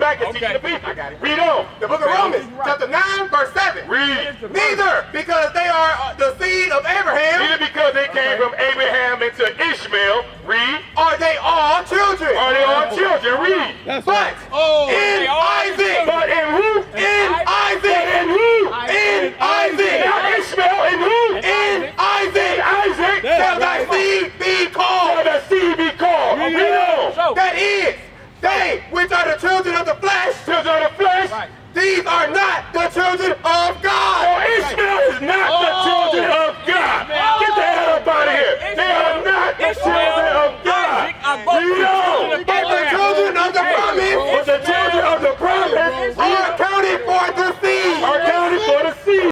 back and teaching the people. Read on. The book of Romans, chapter 9, verse 7. Read. Neither because they are the seed of Abraham. Neither because they came from Abraham into Ishmael. Read. Are they all children? Are they all children? Read. But in Isaac